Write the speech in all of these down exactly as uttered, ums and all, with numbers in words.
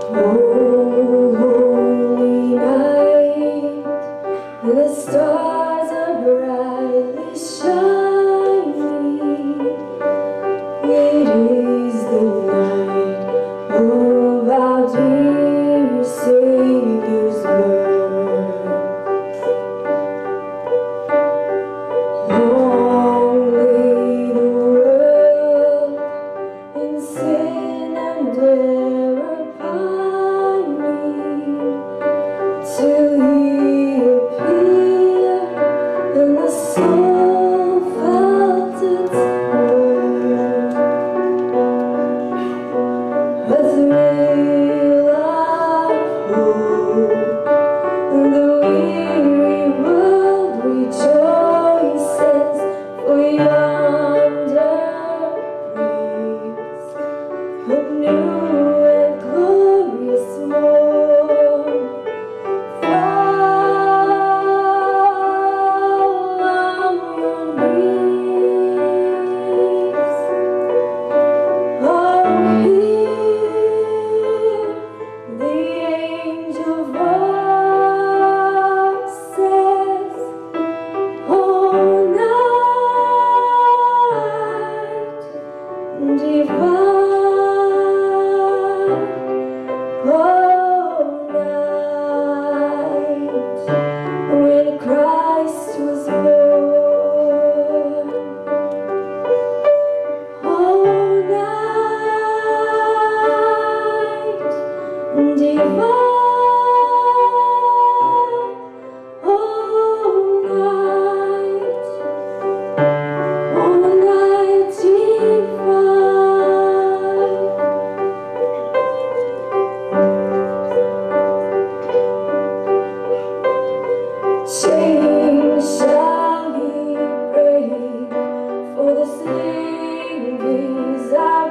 Oh, holy night, and the stars are brightly shining. It is the night of our dear Savior's birth. Long lay the world in sin and error pining, till He appeared and the soul felt its worth. A thrill of hope, the weary world rejoices, for yonder breaks a new and glorious morn. Fall on your knees. Oh, hear the angel voices. Oh, night divine. Oh, night when Christ was born. Oh, night divine. Oh, night. Oh, night divine. Chains shall He break, for the slave is our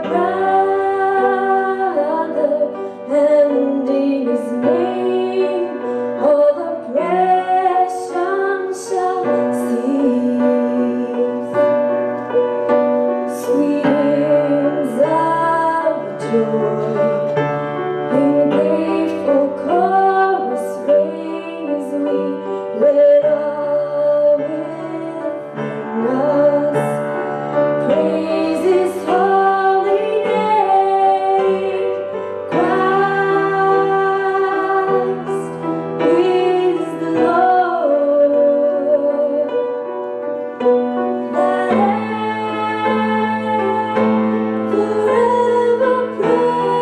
brother, and in His name all oppression shall cease. Sweet hymns of joy in grateful chorus ring as we let all within us praise His holy name. Christ is the Lord. Let forever praise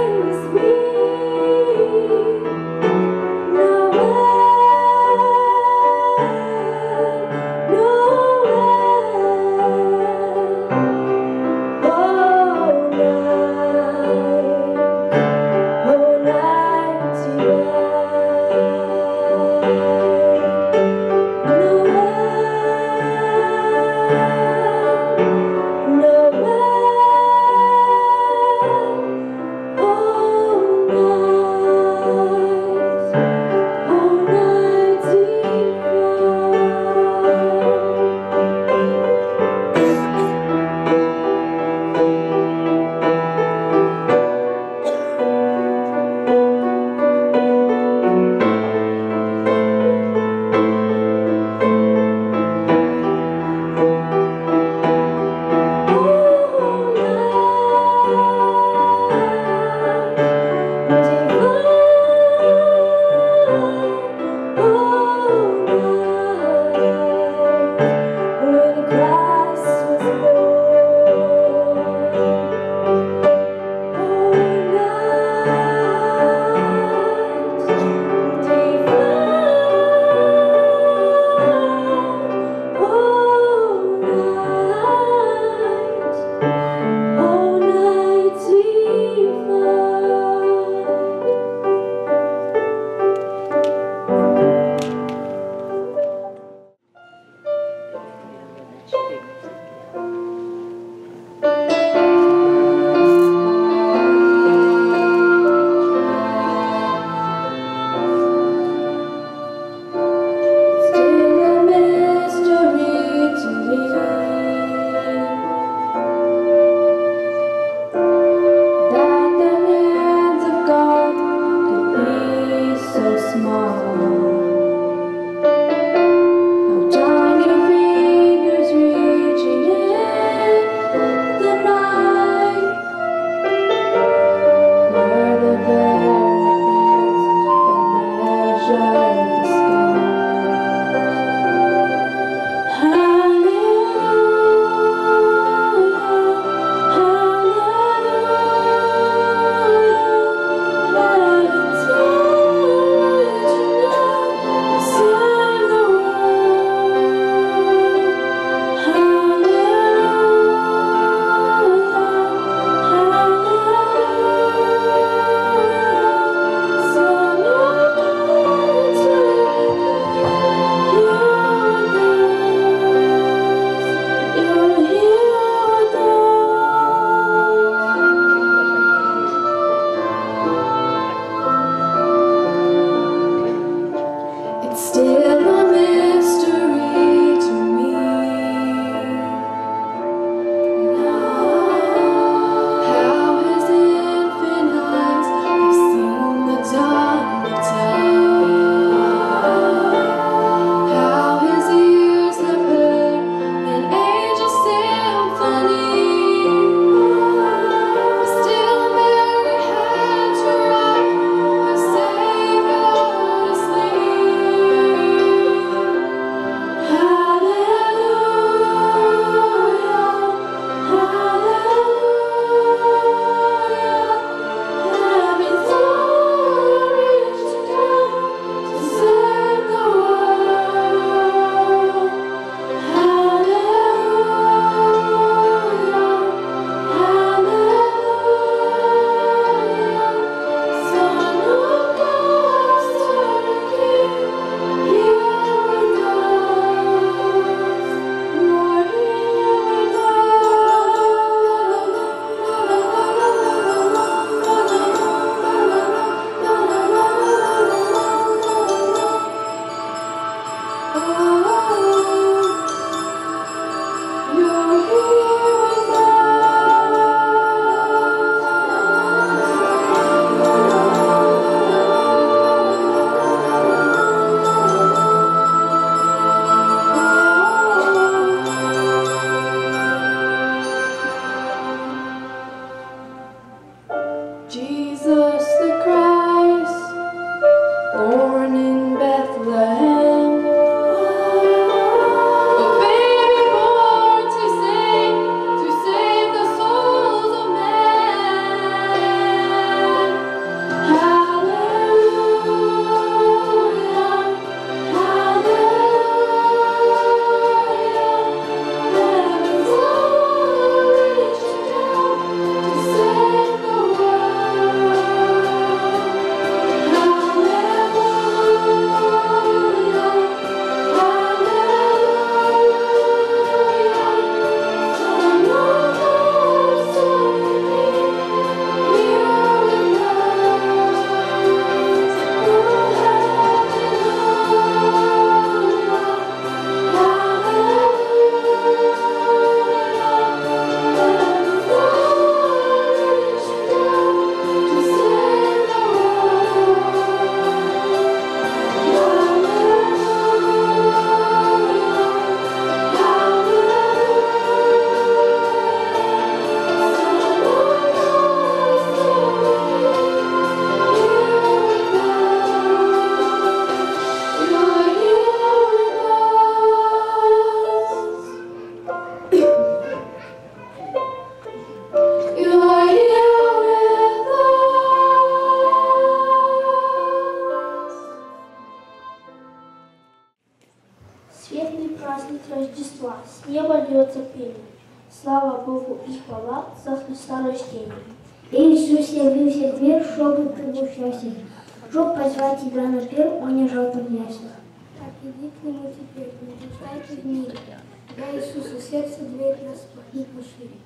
слова за Христа рождения. Иисус явился в мир, чтобы прибыть счастье, чтобы позвать тебя на пир, он не жалком месте. Так иди к нему теперь, не нуждайся в мире. Для Иисуса сердце дверь распахнет пошире.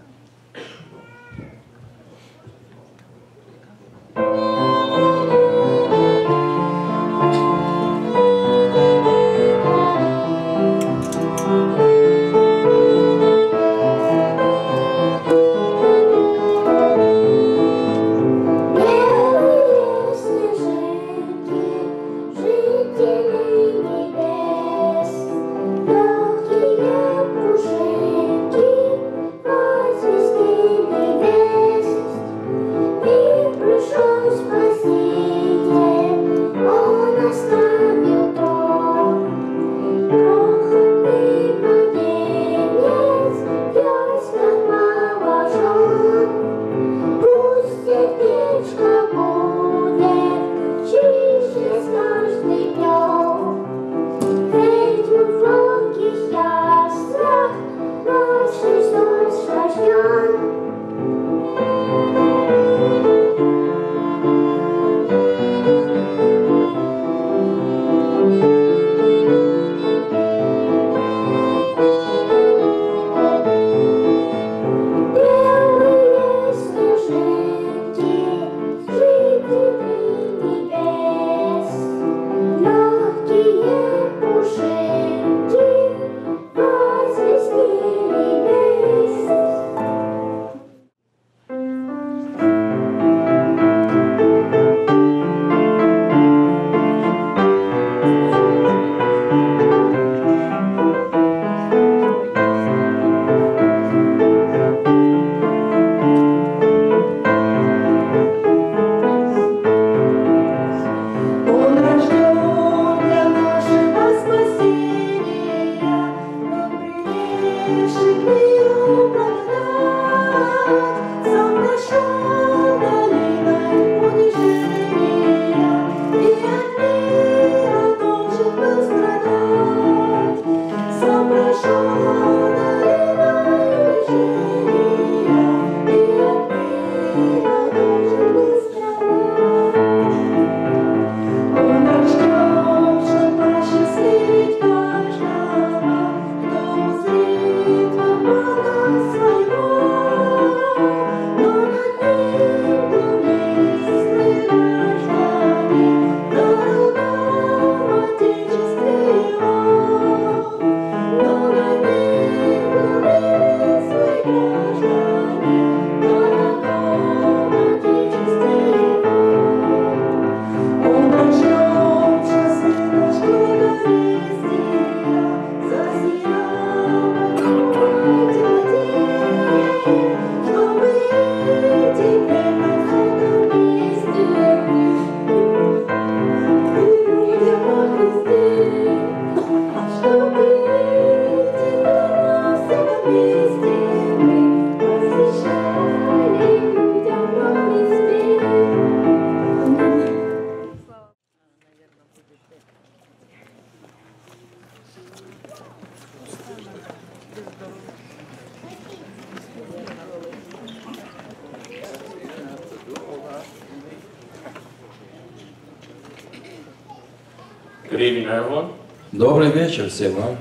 Good evening, everyone. Добрый вечер всем вам.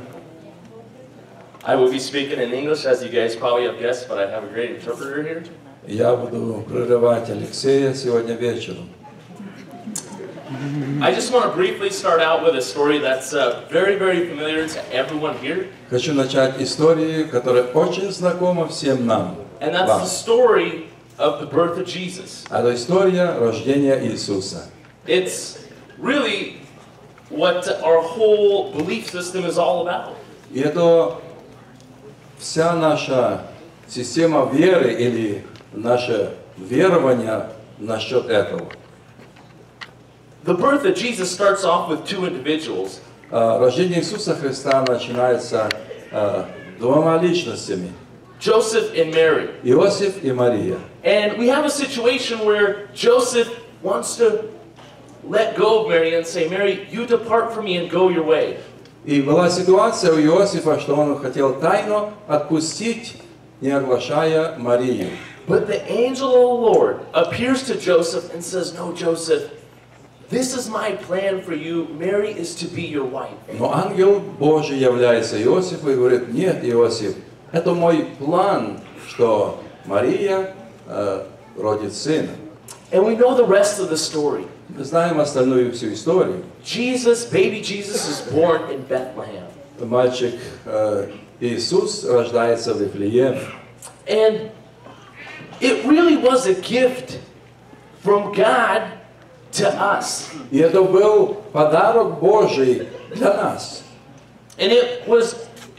I will be speaking in English, as you guys probably have guessed, but I have a great interpreter here. Я буду прерывать Алексея сегодня вечером. I just want to briefly start out with a story that's uh, very, very familiar to everyone here. Хочу начать историю, которая очень знакома всем нам. And that's the story of the birth of Jesus. Это история рождения Иисуса. It's really what our whole belief system is all about. И это вся наша система веры или наше верование насчет этого. The birth of Jesus starts off with two individuals. Рождение Иисуса Христа начинается двумя личностями. Joseph and Mary. Иосиф и Мария. And we have a situation where Joseph wants to let go of Mary and say, Mary, you depart from me and go your way. И была ситуация у Иосифа, что он хотел тайно отпустить не оглашая Марию. But the angel of the Lord appears to Joseph and says, "No, Joseph, this is my plan for you. Mary is to be your wife." Но ангел Божий является Иосифу и говорит: нет, Иосиф, это мой план, что Мария э, родит сына. And we know the rest of the story. Мы знаем остальную всю историю. Jesus, baby Jesus, is born in Bethlehem. Мальчик э, Иисус рождается в Вифлееме. And it really was a gift from God to us. И это был подарок Божий для нас. And it was,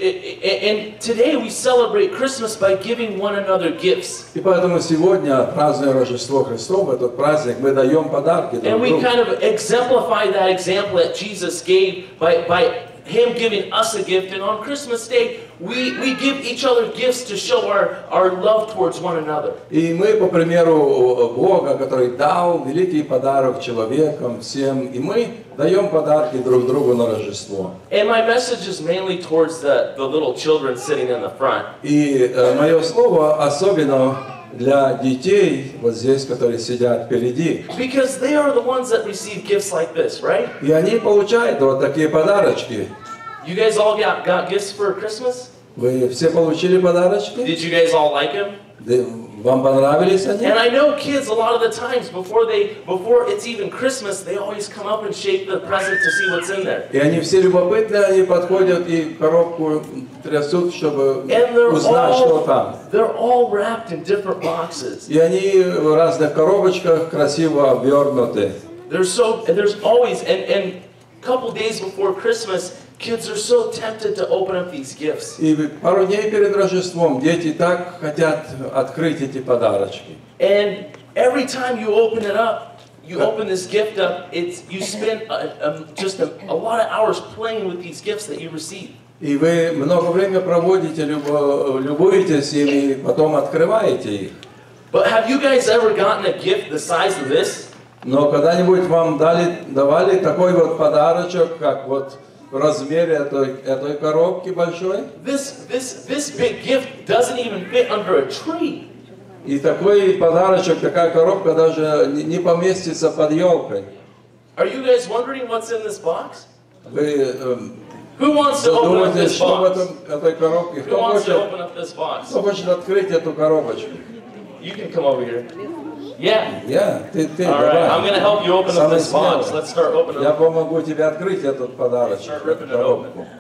and today we celebrate Christmas by giving one another gifts. И поэтому сегодня, празднуя Рождество Христово, этот праздник, мы даем подарки друг And we другу. kind of exemplify that example that Jesus gave by, by Him giving us a gift. And on Christmas Day, we, we give each other gifts to show our, our love towards one another. И мы, по примеру Бога, который дал великий подарок человекам, всем, и мы даем подарки друг другу на Рождество. And my message is mainly towards the, the little children sitting in the front. И э, мое слово особенно для детей, вот здесь, которые сидят впереди. Because they are the ones that receive gifts like this, right? И они получают вот такие подарочки. You guys all got, got gifts for Christmas? Вы все получили подарочки? Did you guys all like them? Да, вам понравились они? And I know kids a lot of the times before they before it's even Christmas, they always come up and shake the present to see what's in there. И они все любопытные, они подходят и коробку трясут, чтобы And they're узнать, что all там. they're all wrapped in different boxes. И они в разных коробочках красиво обернуты. There's so and there's always and and a couple days before Christmas, kids are so tempted to open up these gifts. И пару дней перед Рождеством дети так хотят открыть эти подарочки. And every time you open it up, you open this gift up, it's you spend a, a, just a, a lot of hours playing with these gifts that you receive. И вы много времени проводите, любо, любуетесь ими, потом открываете их. But have you guys ever gotten a gift the size of this? Но когда-нибудь вам дали, давали такой вот подарочек, как вот в размере этой, этой коробки большой? This this this big gift doesn't even fit under a tree. И такой подарочек, такая коробка даже не, не поместится под елкой. Are you guys wondering what's in this box? Вы эм, Who wants to open up думаете, this что в box? этом, этой коробке? Who Кто wants to хочет, open up this box? кто хочет открыть эту коробочку? You can come over here. Yeah. Я, ты, ты, All right. давай. I'm going to help you open up Самый this box. смелый. Let's start opening Я up. помогу тебе открыть этот подарочек, Start эту ripping it open. коробку.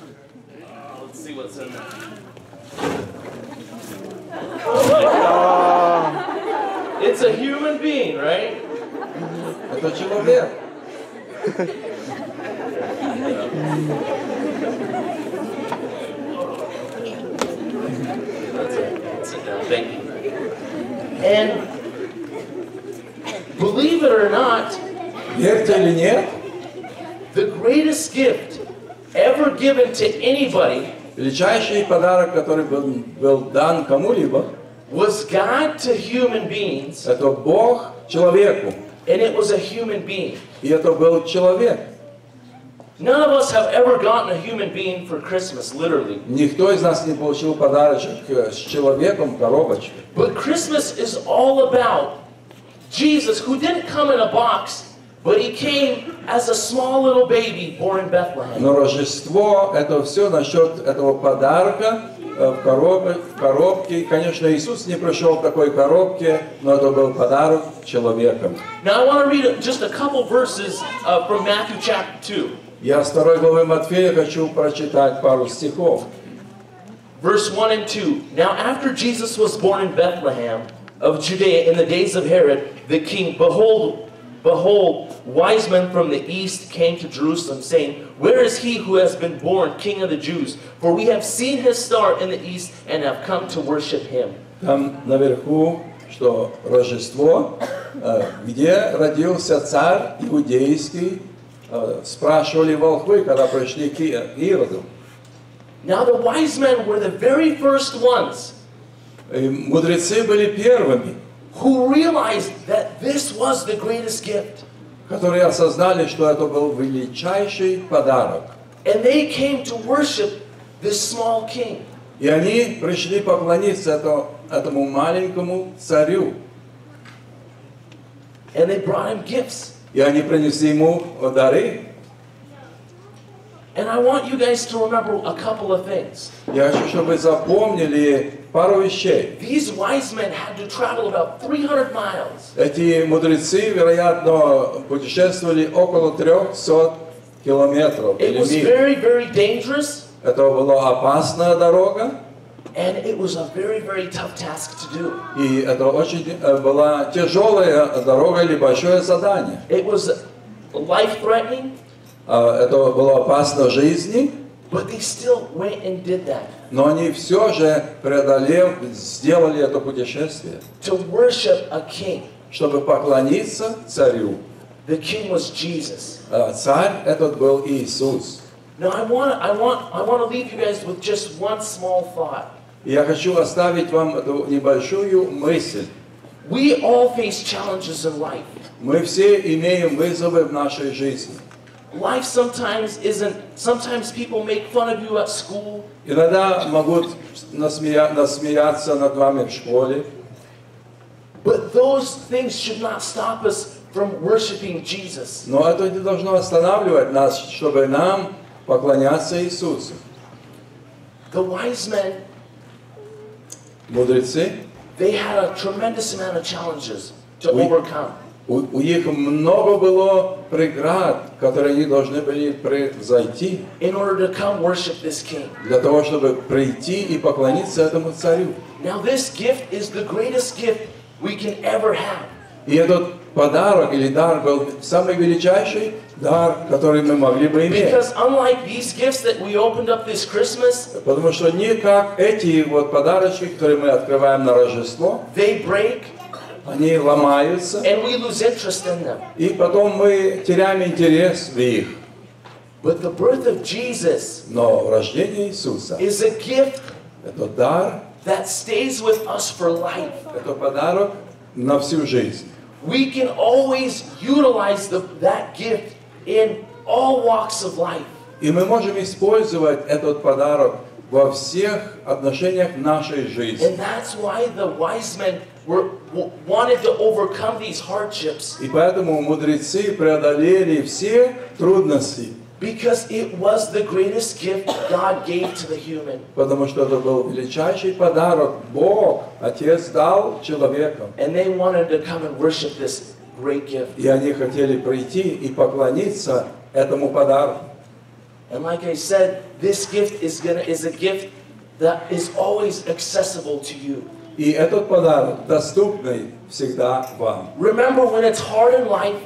Let's see what's in there. It's a human being, right? Это человек. That's it. Sit down. Thank you. And believe it or not, Верьте или нет, the greatest gift ever given to anybody величайший подарок, который был, был дан кому-либо, was God to human beings, это Бог человеку. and it was a human being. И это был человек. None of us have ever gotten a human being for Christmas, literally. Никто из нас не получил подарочек э, с человеком в коробочке. But Christmas is all about Jesus, who didn't come in a box, but he came as a small little baby born in Bethlehem. Но Рождество – это все насчет этого подарка э, в коробке, в коробке. И, конечно, Иисус не пришел в такой коробке, но это был подарок человеком. Now I want to read just a couple verses uh, from Matthew chapter two. Я с второй главы Матфея хочу прочитать пару стихов. Verse one and two. Now after Jesus was born in Bethlehem of Judea in the days of Herod the king, behold, behold, wise men from the east came to Jerusalem, saying, Where is he who has been born King of the Jews? For we have seen his star in the east and have come to worship him. Там наверху, что Рождество, э, где родился царь иудейский, э, спрашивали волхвы, когда пришли к Ироду. Now the wise men were the very first ones И мудрецы были первыми, who realized that this was the greatest gift. которые осознали, что это был величайший подарок. And they came to worship this small king. И они пришли поклониться этому, этому маленькому царю. And they brought him gifts. И они принесли ему дары. And I want you guys to remember a couple of things. Я хочу, чтобы вы запомнили пару вещей. These wise men had to travel about three hundred miles. Эти мудрецы, вероятно, путешествовали около трехсот километров It или was миль. very, very dangerous, Это была опасная дорога, and it was a very, very tough task to do. и это очень э, была тяжелая дорога или большое задание. It was life-threatening, А, Это было опасно жизни, but they still went and did that но они все же, преодолев, сделали это путешествие, to worship a king. чтобы поклониться царю. The king was Jesus. А Царь этот был Иисус. Now I want, I want, I want to leave you guys with just one small thought. И я хочу оставить вам эту небольшую мысль. We all face challenges in life. Мы все имеем вызовы в нашей жизни. Life sometimes isn't, sometimes people make fun of you at school. Иногда могут насмея- насмеяться над вами в школе, But those things should not stop us from worshiping Jesus. но это не должно останавливать нас, чтобы нам поклоняться Иисусу. The wise men, Мудрецы, they had a tremendous amount of challenges to We- overcome. у, у них много было преград, которые они должны были превзойти In order to come worship this king. для того, чтобы прийти и поклониться этому царю. Now this gift is the greatest gift we can ever have. И этот подарок или дар был самый величайший дар, который мы могли бы иметь. Because unlike these gifts that we opened up this Christmas, Потому что не как эти вот подарочки, которые мы открываем на Рождество, they break они ломаются, and we lose interest in them. и потом мы теряем интерес в них. But the birth of Jesus Но рождение Иисуса is a gift – это дар, that stays with us for life. это подарок на всю жизнь. We can always utilize the, that gift in all walks of life. И мы можем использовать этот подарок во всех отношениях нашей жизни. And that's why the wise men were, w- wanted to overcome these hardships, И поэтому мудрецы преодолели все трудности, because it was the greatest gift God gave to the human. потому что это был величайший подарок Бог, Отец дал человекам. And they wanted to come and worship this great gift. И они хотели прийти и поклониться этому подарку. And like I said, this gift is gonna is a gift that is always accessible to you. И этот подарок доступный всегда вам. Remember when it's hard in life.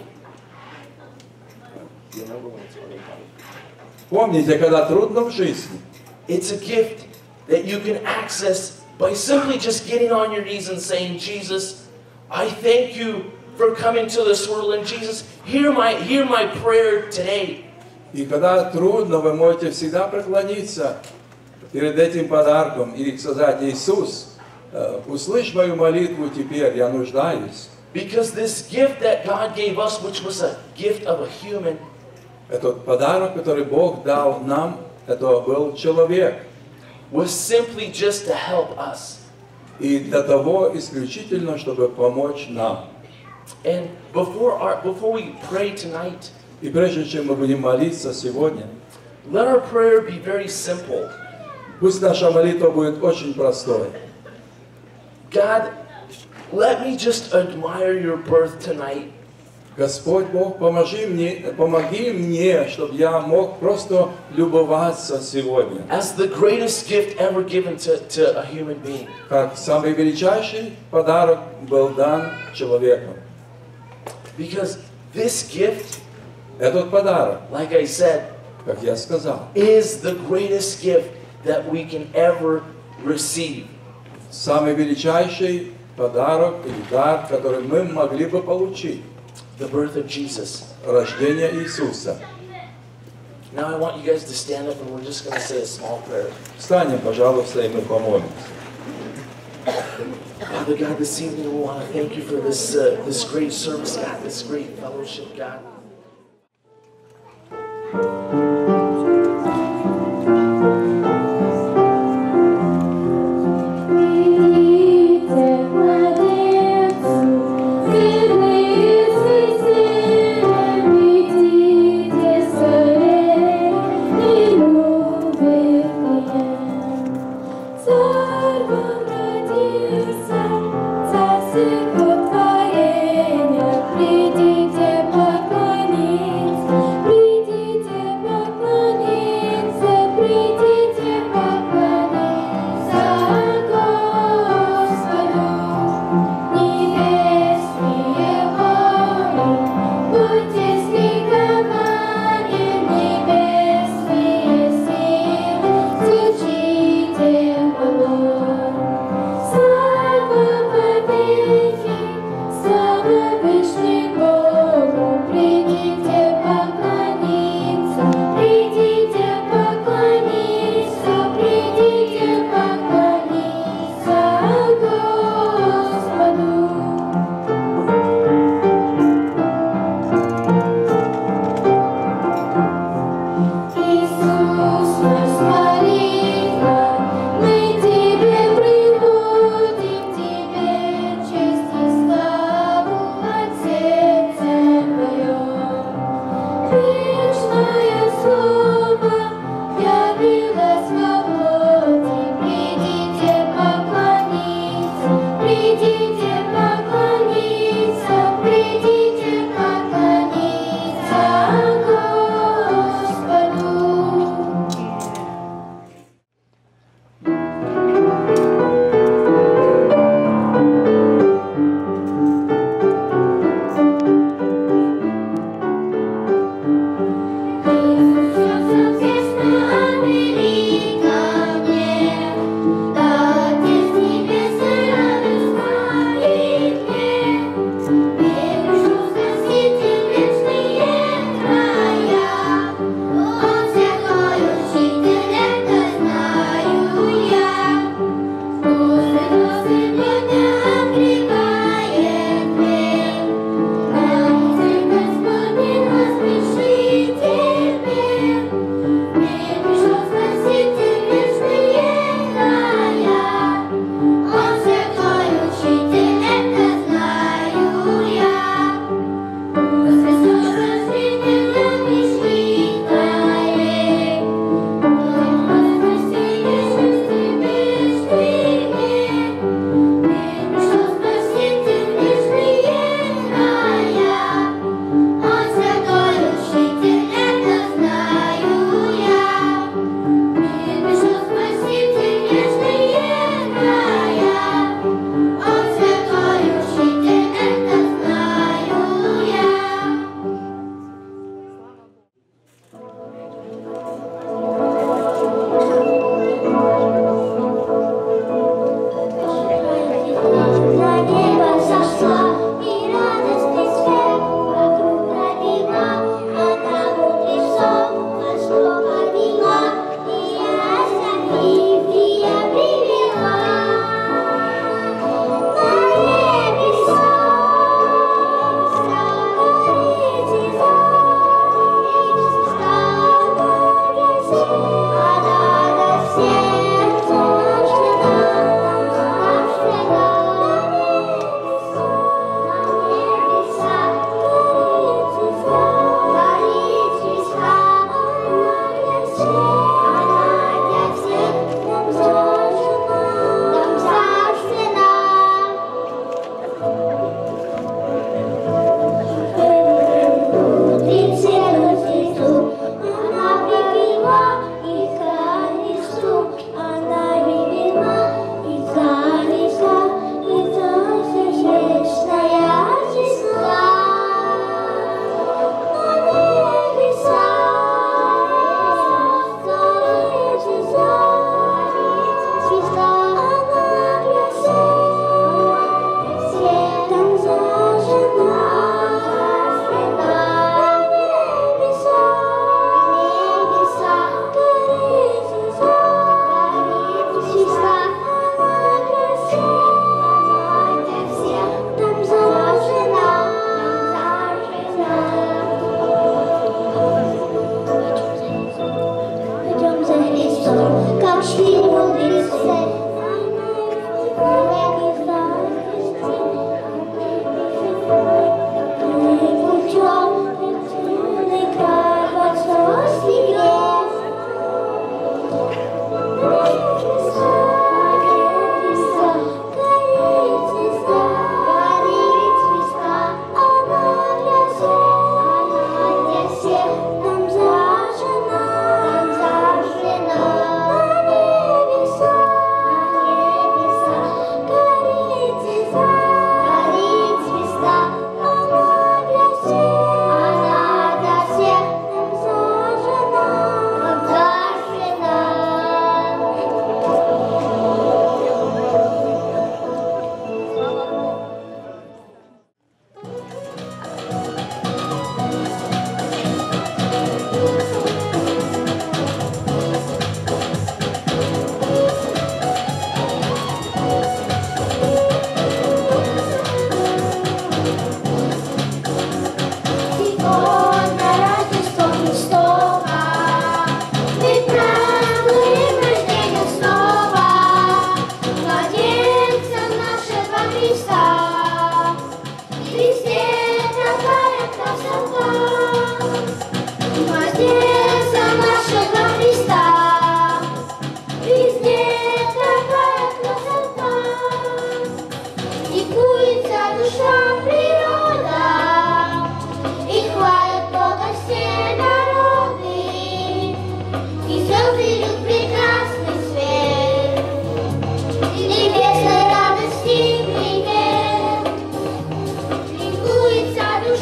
Remember when it's hard in life. Помните, когда трудно в жизни, It's a gift that you can access by simply just getting on your knees and saying, Jesus, I thank you for coming to this world, and Jesus, hear my hear my prayer today. и когда трудно, вы можете всегда преклониться перед этим подарком и сказать: Иисус, э, услышь мою молитву теперь, я нуждаюсь. Because this gift that God gave us, which was a gift of a human, Этот подарок, который Бог дал нам, это был человек. was simply just to help us. И для того исключительно, чтобы помочь нам. And before our before we pray tonight, И прежде чем мы будем молиться сегодня, let our prayer be very simple. пусть наша молитва будет очень простой. God, let me just admire your birth tonight. Господь Бог, поможи мне, помоги мне, чтобы я мог просто любоваться сегодня, As the greatest gift ever given to, to a human being. как самый величайший подарок был дан человеку. Because this gift, Этот подарок, like I said, как я сказал, is the greatest gift that we can ever receive. самый величайший подарок или дар, который мы могли бы получить. The birth of Jesus. Рождение Иисуса. Now I want you guys to stand up and we're just going to say a small prayer. Встанем, пожалуйста, и мы помолимся. Father God, this evening we want to thank you for this, uh, this great service, God, this great fellowship, God.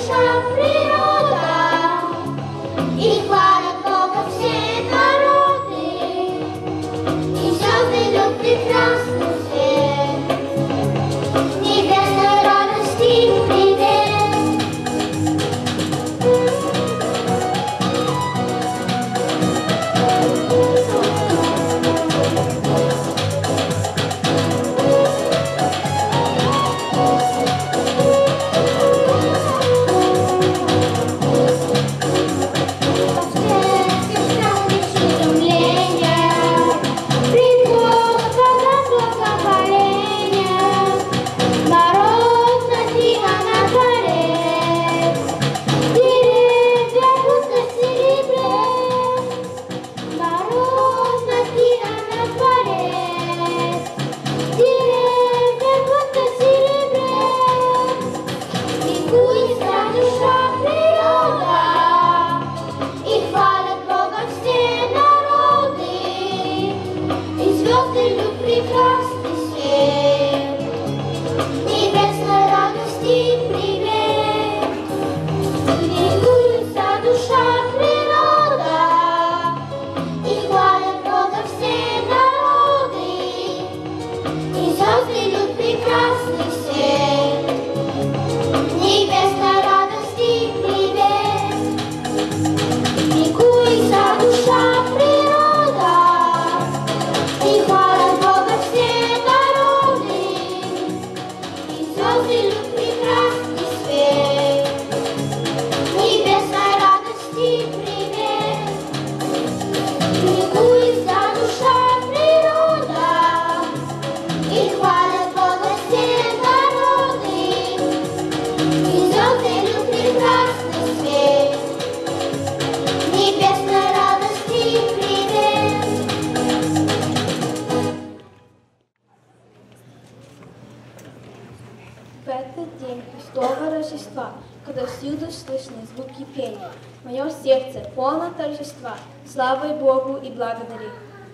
душа природа, и хвалят Бога все народы, и звезды льют прекрасный свет, небесной радости привет. Когда всюду слышны звуки пения, мое сердце полно торжества, славой Богу и благодари.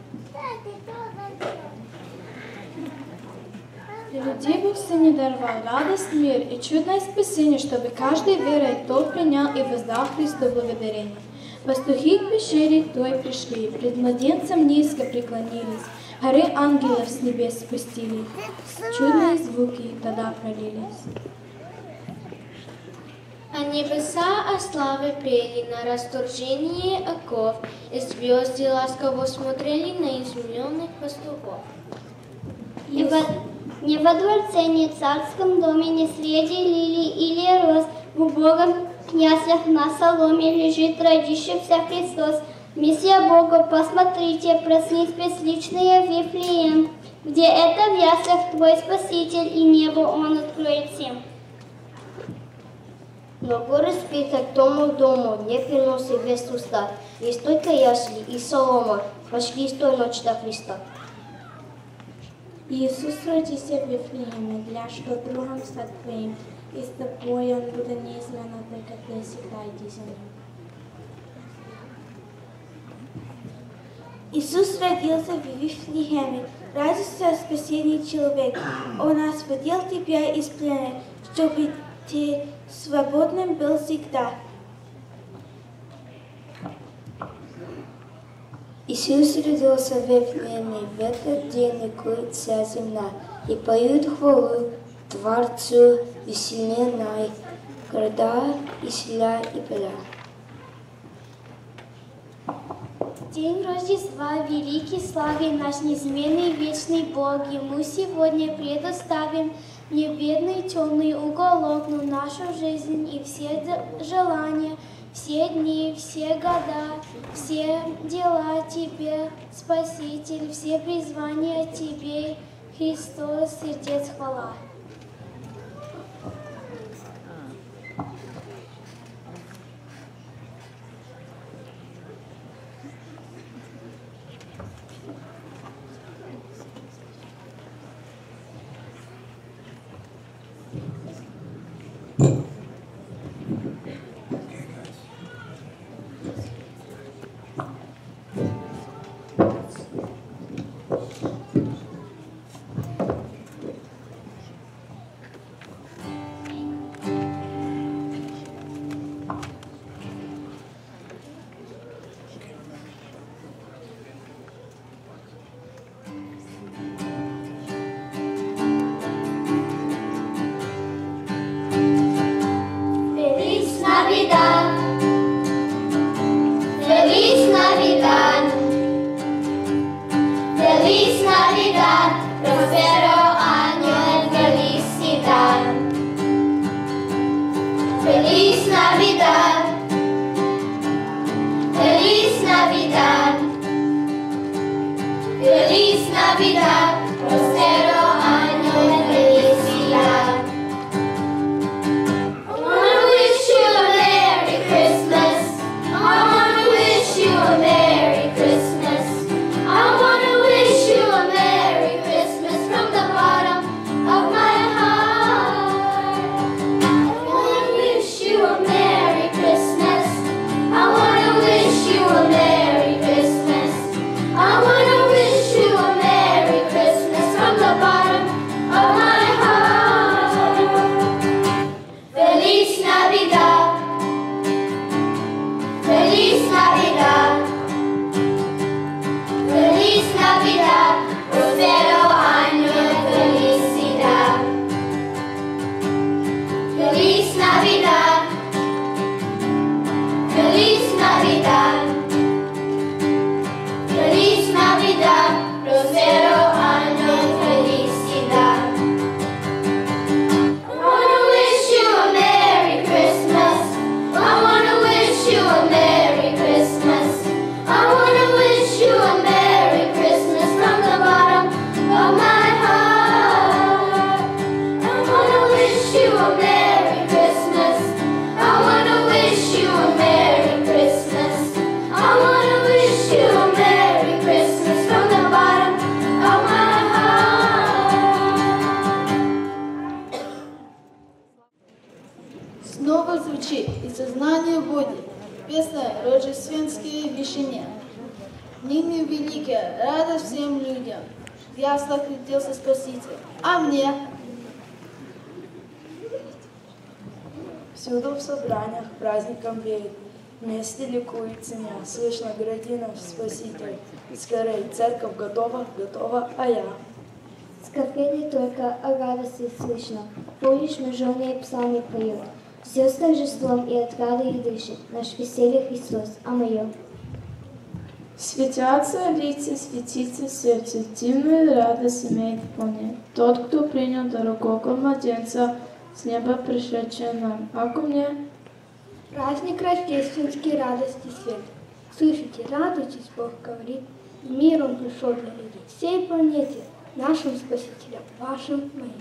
Для людей Бог Сыне даровал радость, мир и чудное спасение, чтобы каждый верой тот принял и воздал Христу благодарение. Пастухи к пещере той пришли, пред младенцем низко преклонились, горы ангелов с небес спустили, чудные звуки тогда пролились. А небеса о славе пели на расторжении оков, и звезды ласково смотрели на изумленных пастухов. Не во, не во дворце, не в царском доме, не среди лилий или роз, в убогом князях на соломе лежит родившийся Христос. Мессия Бога, посмотрите, проснись бесличные в Вифлеем, где это в яслях твой Спаситель, и небо Он откроет всем. Но горы спит, а к тому дому не переносит весть уста. Есть только ясли и солома, пошли с той ночи до Христа. Иисус родился в Вифлееме, для что другом стать твоим, и с тобой Он будет неизменно, только ты всегда иди за Ним. Иисус родился в Вифлееме, радостью спасения человека. Он освободил тебя из плена, чтобы ты свободным был всегда. Иисус родился в Вифлееме, в этот день ликует вся земля, и поют хвалу Творцу веселенной, города и села и поля. День Рождества, великий славе наш неизменный вечный Бог, Ему сегодня предоставим не бедный темный уголок, но нашу жизнь и все желания, все дни, все года, все дела Тебе, Спаситель, все призвания Тебе, Христос, сердец хвала. Navidad, Feliz Navidad, Feliz Navidad, prospero año de felicidad. Feliz Navidad, Feliz Navidad, Feliz Navidad, prospero año de felicidad. I wanna wish you a Merry Christmas. I wanna wish you a Merry Christmas. I wanna wish you a Merry Christmas from the bottom of my heart. I wanna wish you a Merry Christmas. I wanna wish you a Merry Christmas. I wanna wish you a Merry Christmas from the bottom of my heart. Feliz Navidad, Feliz Navidad, Feliz Navidad, prospero año de felicidad. Feliz Navidad, Feliz Navidad, Feliz Navidad, prospero año de felicidad. I wanna wish you a Merry Christmas. I wanna wish you a Merry Christmas. I wanna wish you a Merry Christmas from the bottom of my heart. I wanna wish you a Merry Christmas. I wanna wish you a Merry Christmas. I wanna wish you a Merry Christmas from the bottom of my heart. Снова звучит, и сознание будет, песня рождественские вишне. Ныне великая радость всем людям, в яслах родился Спаситель, а мне? Всюду в собраниях праздником веет, вместе ликует семья, слышно гради наш Спаситель. Скорей, церковь готова, готова, а я. Скорбели только о радости слышно, полишь межженые псалмы поют. Все с торжеством и отрадой дышит, наш веселье Христос, а мое. Светятся лица, светится сердце, дивную радость имеет вполне. Тот, кто принял дорогого младенца, с неба пришедшего нам. А ко мне? Праздник рождественский, радости свет. Слышите, радуйтесь, Бог говорит, мир Он пришел для людей, всей планете, нашим Спасителем, вашим, моим.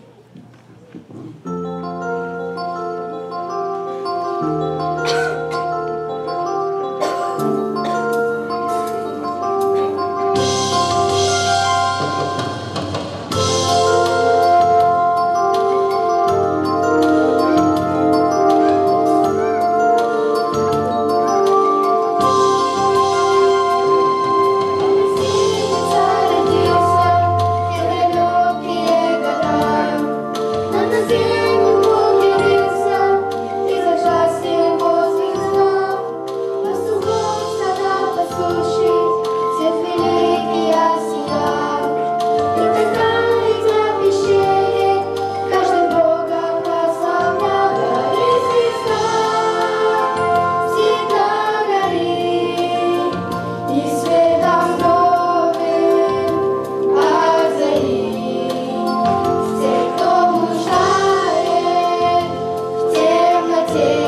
Темноте